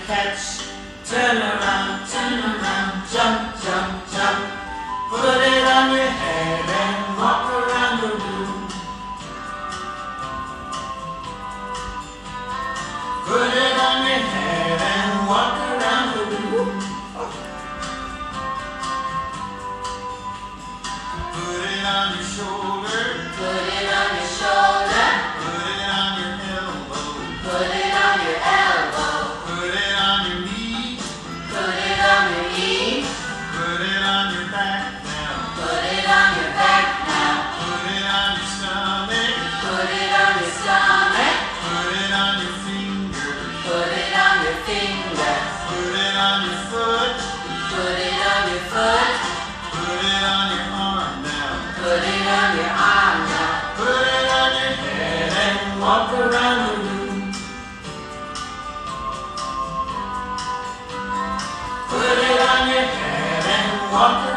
catch. Turn around, jump, jump, jump. Put it on your head and walk around the room. Put it on your head and walk around the room. Put it on your shoulder. Put it on your shoulder. Put it on your elbow. Put it on your elbow. Put it on your knee. Put it on your knee. Put it on your back now. Put it on your back now. Put it on your stomach. Put it on your stomach. Put it on your fingers. Put it on your fingers. Put it on your foot. Put it on your foot. Put it on your arm now. Put it on your arm now. Put it on your head and walk around the room. Put it on your head and walk around.